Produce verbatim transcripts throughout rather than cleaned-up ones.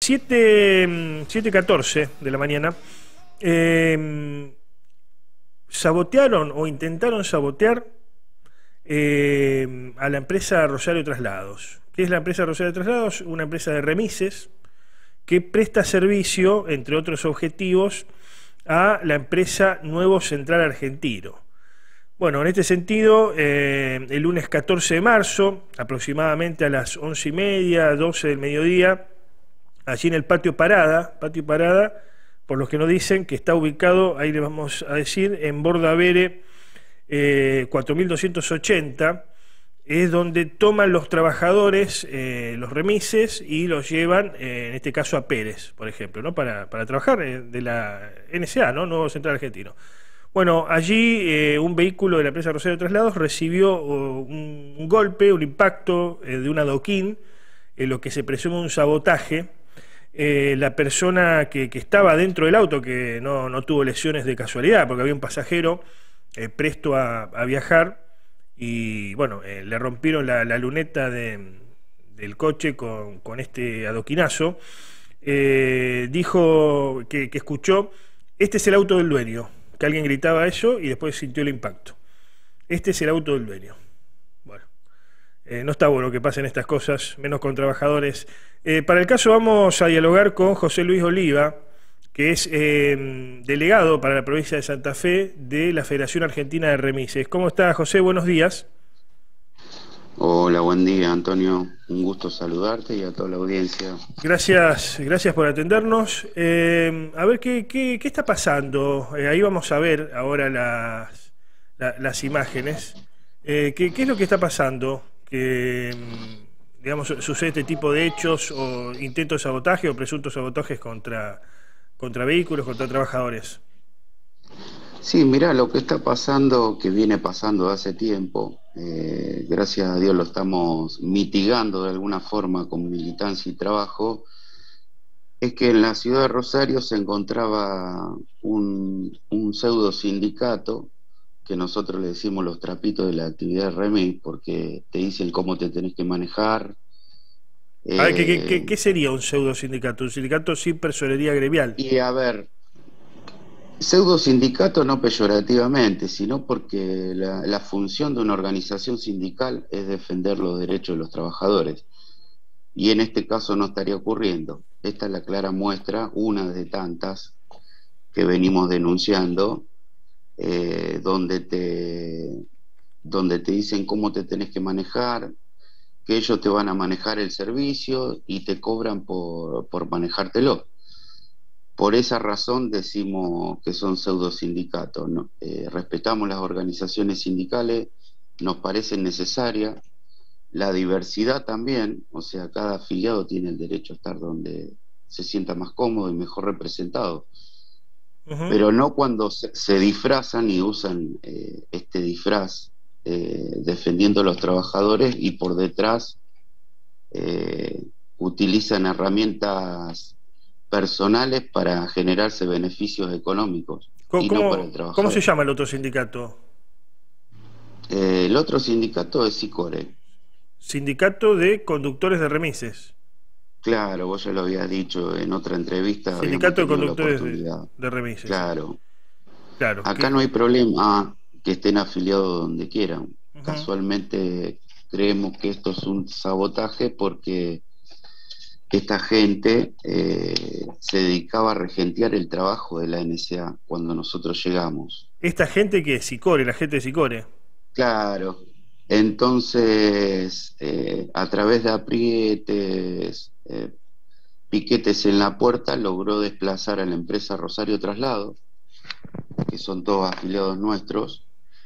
siete y catorce de la mañana, eh, sabotearon o intentaron sabotear eh, a la empresa Rosario Traslados. ¿Qué es la empresa Rosario Traslados? Una empresa de remises que presta servicio, entre otros objetivos, a la empresa Nuevo Central Argentino. Bueno, en este sentido, eh, el lunes catorce de marzo, aproximadamente a las once y media, doce del mediodía, allí en el patio Parada, patio Parada, por los que nos dicen que está ubicado, ahí le vamos a decir, en Bordavere eh, cuatro mil doscientos ochenta, es donde toman los trabajadores eh, los remises y los llevan, eh, en este caso a Pérez, por ejemplo, ¿no? para, para trabajar eh, de la N S A, ¿no? Nuevo Central Argentino. Bueno, allí eh, un vehículo de la empresa Rosario Traslados recibió uh, un, un golpe, un impacto eh, de un adoquín, en lo que se presume un sabotaje. Eh, la persona que, que estaba dentro del auto, que no, no tuvo lesiones de casualidad, porque había un pasajero eh, presto a, a viajar, y bueno, eh, le rompieron la, la luneta de, del coche con, con este adoquinazo. Eh, dijo que, que escuchó: este es el auto del dueño, que alguien gritaba eso y después sintió el impacto. Este es el auto del dueño. Bueno, eh, no está bueno que pasen estas cosas, menos con trabajadores. Eh, para el caso vamos a dialogar con José Luis Oliva, que es eh, delegado para la provincia de Santa Fe de la Federación Argentina de Remises. ¿Cómo está, José? Buenos días. Hola, buen día, Antonio. Un gusto saludarte y a toda la audiencia. Gracias, gracias por atendernos. Eh, a ver, ¿qué, qué, qué está pasando? Eh, ahí vamos a ver ahora las, la, las imágenes. Eh, ¿qué, ¿Qué es lo que está pasando? Que, digamos, sucede este tipo de hechos o intentos de sabotaje o presuntos sabotajes contra... contra vehículos, contra trabajadores. Sí, mirá, lo que está pasando, que viene pasando hace tiempo, eh, gracias a Dios lo estamos mitigando de alguna forma con militancia y trabajo, es que en la ciudad de Rosario se encontraba un, un pseudo sindicato, que nosotros le decimos los trapitos de la actividad de remis, porque te dicen cómo te tenés que manejar. A ver, ¿qué, qué, qué, ¿qué sería un pseudo sindicato? Un sindicato sin personería gremial. Y a ver, pseudo sindicato no peyorativamente, sino porque la, la función de una organización sindical es defender los derechos de los trabajadores. Y en este caso no estaría ocurriendo. Esta es la clara muestra, una de tantas que venimos denunciando, eh, donde te, donde te dicen cómo te tenés que manejar, que ellos te van a manejar el servicio y te cobran por, por manejártelo. Por esa razón decimos que son pseudo sindicatos, ¿no? Eh, respetamos las organizaciones sindicales, nos parecen necesarias, la diversidad también, o sea, cada afiliado tiene el derecho a estar donde se sienta más cómodo y mejor representado. Uh-huh. Pero no cuando se, se disfrazan y usan eh, este disfraz Eh, defendiendo a los trabajadores y por detrás eh, utilizan herramientas personales para generarse beneficios económicos y no para el trabajador. ¿Cómo se llama el otro sindicato? Eh, el otro sindicato es SICORE. Sindicato de Conductores de Remises. Claro, vos ya lo habías dicho en otra entrevista. Sindicato de Conductores de, de Remises. Claro. Claro. Acá ¿Qué? no hay problema que estén afiliados donde quieran. Uh-huh. Casualmente creemos que esto es un sabotaje porque esta gente eh, se dedicaba a regentear el trabajo de la N S A cuando nosotros llegamos. ¿Esta gente que es SICORE, la gente de SICORE? Claro. Entonces, eh, a través de aprietes, eh, piquetes en la puerta, logró desplazar a la empresa Rosario Traslado, que son todos afiliados nuestros.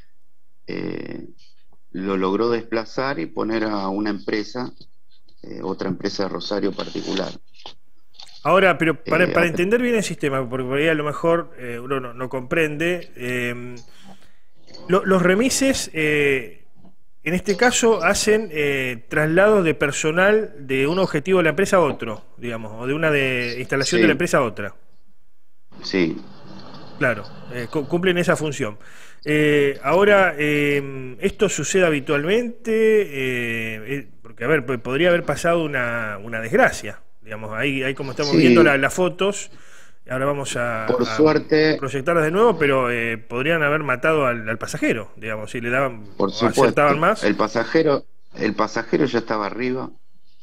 Eh, lo logró desplazar y poner a una empresa, eh, otra empresa de Rosario particular. Ahora, pero para, eh, para entender bien el sistema, porque por ahí a lo mejor eh, uno no, no comprende, eh, lo, los remises, eh, en este caso, hacen eh, traslados de personal de un objetivo de la empresa a otro, digamos, o de una de instalación sí. de la empresa a otra. Sí. Claro, eh, cumplen esa función. Eh, ahora, eh, ¿esto sucede habitualmente? Eh, eh, porque, a ver, podría haber pasado una, una desgracia, Digamos, ahí, ahí como estamos viendo la- Sí, las fotos, ahora vamos por a, a suerte, proyectarlas de nuevo, pero eh, podrían haber matado al, al pasajero, digamos, si le daban por o acertaban supuesto, más. el pasajero, el pasajero ya estaba arriba,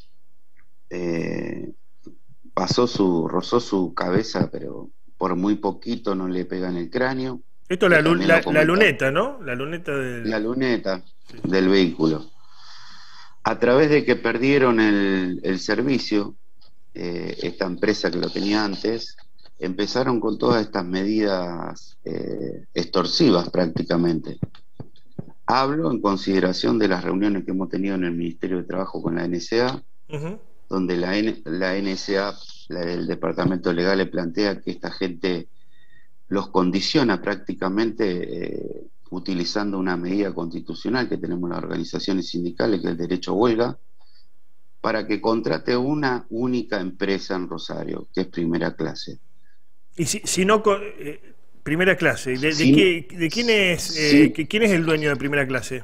eh, pasó su, rozó su cabeza, pero por muy poquito no le pega en el cráneo, Esto es que la, lu- también lo la, la comentamos, luneta, ¿no? La luneta la del... luneta Sí. del vehículo. A través de que perdieron el, el servicio, eh, esta empresa que lo tenía antes, empezaron con todas estas medidas eh, extorsivas prácticamente. Hablo en consideración de las reuniones que hemos tenido en el Ministerio de Trabajo con la N S A, Ujú. donde la, N- la N S A, la- el Departamento Legal, le plantea que esta gente los condiciona prácticamente eh, utilizando una medida constitucional que tenemos las organizaciones sindicales, que es el derecho a huelga, para que contrate una única empresa en Rosario, que es Primera Clase. Y si, si no, co- eh, primera clase, ¿de, de, Sin, qué, de quién es, eh, sin que- quién es el dueño de primera clase?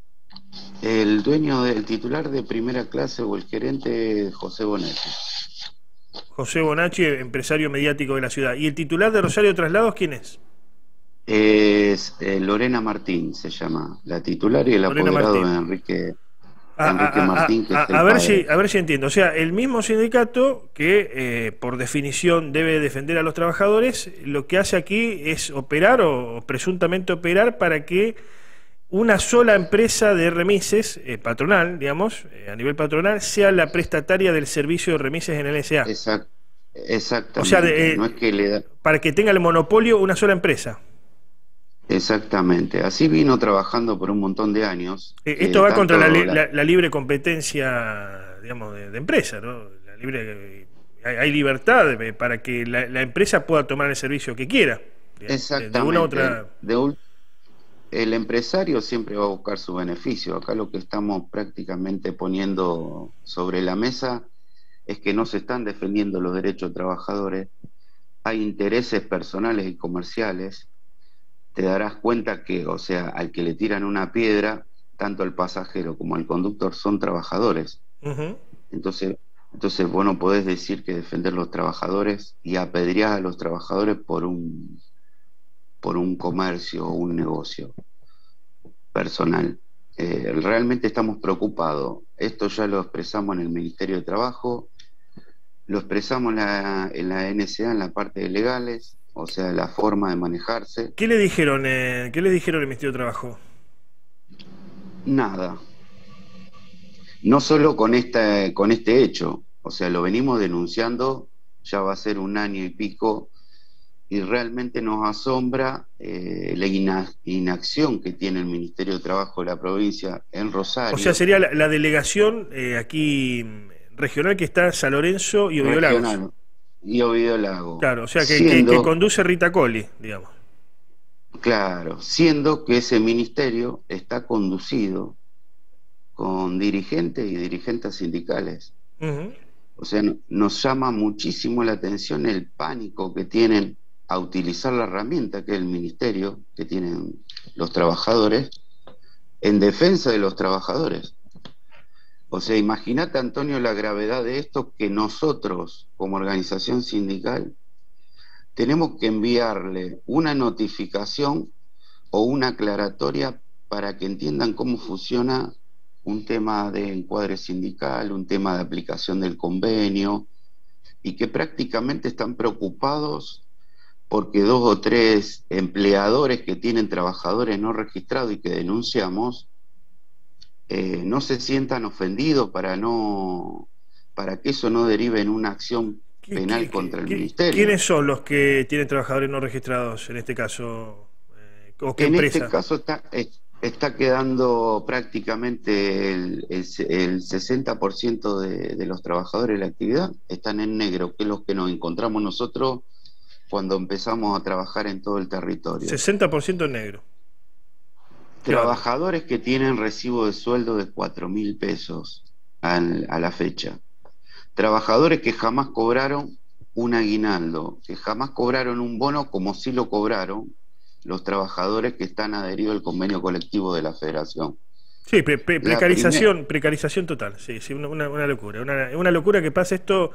el dueño del titular de Primera Clase o el gerente, José Bonetti. José Bonacci, empresario mediático de la ciudad. ¿Y el titular de Rosario Traslados quién es? Es eh, Lorena Martín, se llama la titular, y el Lorena apoderado Martín. de Enrique, A, Enrique a- a- Martín, que a- es a el ver si, padre. a ver si entiendo. O sea, el mismo sindicato que eh, por definición debe defender a los trabajadores, lo que hace aquí es operar o, o presuntamente operar para que una sola empresa de remises, eh, patronal, digamos, eh, a nivel patronal, sea la prestataria del servicio de remises en el S A. Exact, O sea, de, exactamente, no es eh, que le da, para que tenga el monopolio una sola empresa. exactamente. Así vino trabajando por un montón de años, Eh, esto que va contra la, tanto li- la, la- la libre competencia, digamos, de, de empresa, ¿no? La libre, hay, hay libertad de- para que la, la empresa pueda tomar el servicio que quiera, digamos, de, de una u exactamente, otra. de ul- el empresario siempre va a buscar su beneficio. Acá lo que estamos prácticamente poniendo sobre la mesa es que no se están defendiendo los derechos de trabajadores, hay intereses personales y comerciales. Te darás cuenta que, o sea, al que le tiran una piedra, tanto el pasajero como el conductor son trabajadores. Ujú. Entonces, entonces vos no podés decir que defender los trabajadores y apedrear a los trabajadores por un, por un comercio o un negocio personal. Eh, realmente estamos preocupados. Esto ya lo expresamos en el Ministerio de Trabajo, lo expresamos en la, en la N S A, en la parte de legales, o sea, la forma de manejarse. ¿Qué le dijeron, eh, qué le dijeron el Ministerio de Trabajo? Nada. No solo con, esta, con este hecho, o sea, lo venimos denunciando, ya va a ser un año y pico, y realmente nos asombra eh, la ina- inacción que tiene el Ministerio de Trabajo de la provincia en O sea, Rosario, sería la, la delegación eh, aquí mm, regional que está San Lorenzo y Ovidio Lagos. regional y Ovidio Lago, Claro, o sea, que, que, que siendo, conduce Rita Coli, digamos. claro, siendo que ese ministerio está conducido con dirigentes y dirigentes sindicales. Ujú. O sea, no- nos llama muchísimo la atención el pánico que tienen a utilizar la herramienta que es el ministerio, que tienen los trabajadores, en defensa de los trabajadores. O sea, imagínate, Antonio, la gravedad de esto, que nosotros, como organización sindical, tenemos que enviarle una notificación o una aclaratoria para que entiendan cómo funciona un tema de encuadre sindical, un tema de aplicación del convenio, y que prácticamente están preocupados porque dos o tres empleadores que tienen trabajadores no registrados y que denunciamos, eh, no se sientan ofendidos para no, para que eso no derive en una acción ¿Qué- penal qué- contra qué- el qué- ministerio. ¿Quiénes son los que tienen trabajadores no registrados en este caso? Eh, ¿O qué En este empresa? caso está, es- está quedando prácticamente el, el, el sesenta por ciento de, de los trabajadores de la actividad están en negro, que es lo que nos encontramos nosotros cuando empezamos a trabajar en todo el territorio. sesenta por ciento en negro. Claro. Trabajadores que tienen recibo de sueldo de cuatro mil pesos al- a la fecha. Trabajadores que jamás cobraron un aguinaldo, que jamás cobraron un bono como sí lo cobraron los trabajadores que están adheridos al convenio colectivo de la Federación. Sí, pre- pre- La precarización, precarización total. Sí, sí, una, una- una locura. Una, una locura que pasa esto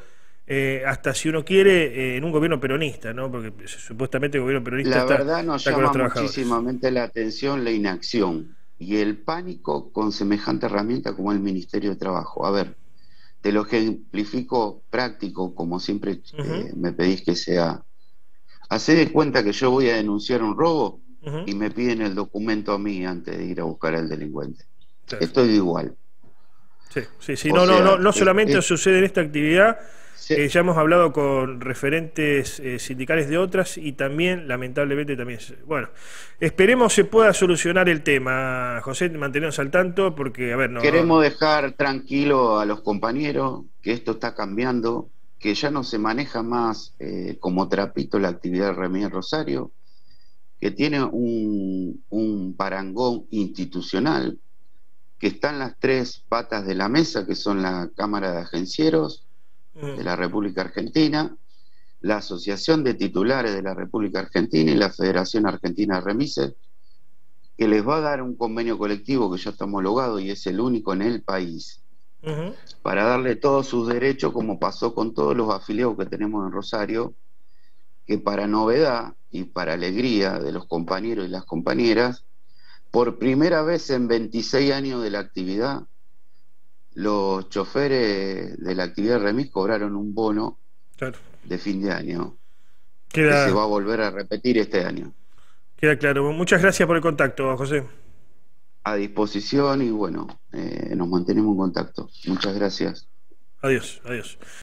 eh, hasta si uno quiere, eh, en un gobierno peronista, ¿no? Porque supuestamente el gobierno peronista La está, verdad nos está con los llama trabajadores. muchísimamente la atención la inacción y el pánico con semejante herramienta como el Ministerio de Trabajo. A ver, te lo ejemplifico práctico, como siempre Ujú, eh, me pedís que sea. Hacé de cuenta que yo voy a denunciar un robo ujú, y me piden el documento a mí antes de ir a buscar al delincuente. claro. Estoy igual. Sí, sí, sí. O No, no, no, sea, no es, solamente es- sucede en esta actividad, eh, se- ya hemos hablado con referentes eh, sindicales de otras y también, lamentablemente, también. se- Bueno, esperemos se pueda solucionar el tema, José, mantenernos al tanto, porque, a ver, no, no. queremos dejar tranquilo a los compañeros que esto está cambiando, que ya no se maneja más eh, como trapito la actividad de Remedios Rosario, que tiene un, un parangón institucional, que están las tres patas de la mesa, que son la Cámara de Agencieros Mm, de la República Argentina, la Asociación de Titulares de la República Argentina y la Federación Argentina de Remises, que les va a dar un convenio colectivo que ya está homologado y es el único en el país, ujú, para darle todos sus derechos, como pasó con todos los afiliados que tenemos en Rosario, que para novedad y para alegría de los compañeros y las compañeras, por primera vez en veintiséis años de la actividad, los choferes de la actividad remis cobraron un bono claro. de fin de año, que se Queda, va a volver a repetir este año. queda claro. Muchas gracias por el contacto, José. A disposición y bueno, eh, nos mantenemos en contacto. Muchas gracias. Adiós, adiós.